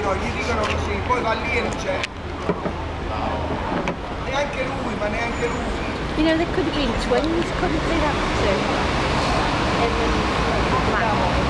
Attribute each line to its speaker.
Speaker 1: No, gli dicono così, poi va lì e non c'è. Neanche lui, ma neanche lui.
Speaker 2: You know, there could have been twins, couldn't they, that too?